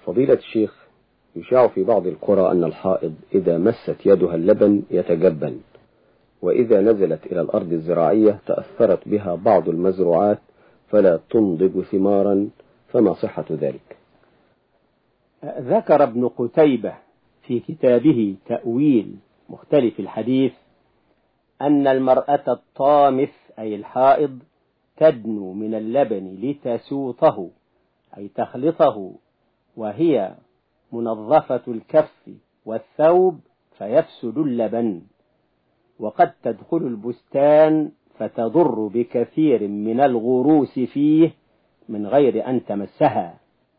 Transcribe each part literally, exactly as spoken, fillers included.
فضيلة الشيخ، يشاع في بعض القرى أن الحائض إذا مست يدها اللبن يتجبن، وإذا نزلت إلى الأرض الزراعية تأثرت بها بعض المزروعات فلا تنضج ثمارا، فما صحة ذلك؟ ذكر ابن قتيبة في كتابه تأويل مختلف الحديث أن المرأة الطامث أي الحائض تدنو من اللبن لتسوطه أي تخلطه وهي منظفة الكف والثوب فيفسد اللبن، وقد تدخل البستان فتضر بكثير من الغروس فيه من غير أن تمسها.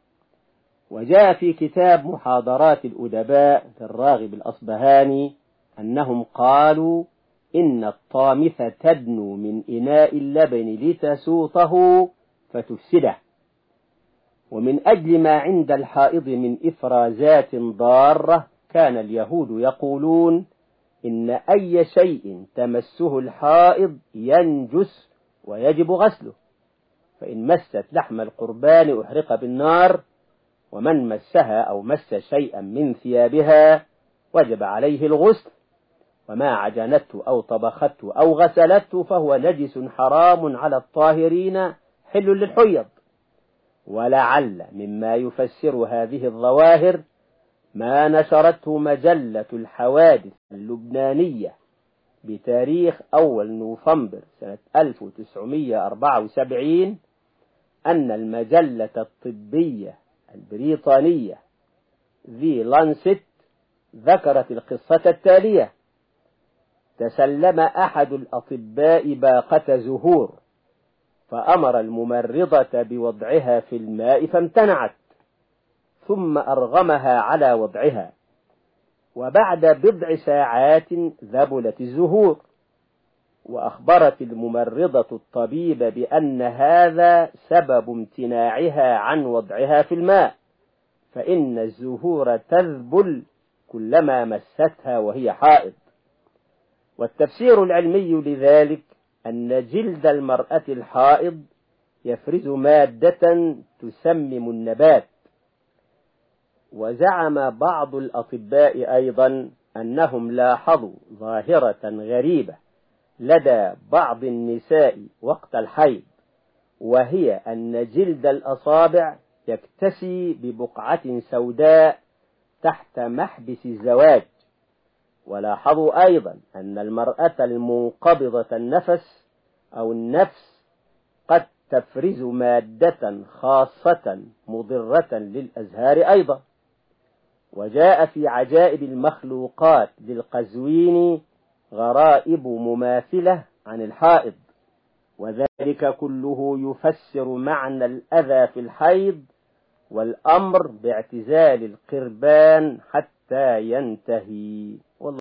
وجاء في كتاب محاضرات الأدباء للراغب الأصبهاني أنهم قالوا إن الطامثة تدنو من إناء اللبن لتسوطه فتفسده. ومن أجل ما عند الحائض من إفرازات ضارة كان اليهود يقولون إن أي شيء تمسه الحائض ينجس ويجب غسله، فإن مست لحم القربان أحرق بالنار، ومن مسها أو مس شيئا من ثيابها وجب عليه الغسل، وما عجنته أو طبخته أو غسلته فهو نجس حرام على الطاهرين حل للحيض. ولعل مما يفسر هذه الظواهر ما نشرته مجلة الحوادث اللبنانية بتاريخ أول نوفمبر سنة ألف وتسعمائة وأربعة وسبعين أن المجلة الطبية البريطانية ذي لانست ذكرت القصة التالية: تسلم أحد الأطباء باقة زهور فأمر الممرضة بوضعها في الماء فامتنعت، ثم أرغمها على وضعها، وبعد بضع ساعات ذبلت الزهور، وأخبرت الممرضة الطبيب بأن هذا سبب امتناعها عن وضعها في الماء، فإن الزهور تذبل كلما مستها وهي حائض. والتفسير العلمي لذلك أن جلد المرأة الحائض يفرز مادة تسمم النبات. وزعم بعض الأطباء أيضا أنهم لاحظوا ظاهرة غريبة لدى بعض النساء وقت الحيض، وهي أن جلد الأصابع يكتسي ببقعة سوداء تحت محبس الزواج. ولاحظوا أيضا أن المرأة المنقبضة النفس أو النفس قد تفرز مادة خاصة مضرة للأزهار أيضا. وجاء في عجائب المخلوقات للقزويني غرائب مماثلة عن الحائض، وذلك كله يفسر معنى الأذى في الحيض والأمر باعتزال القربان حتى ينتهي.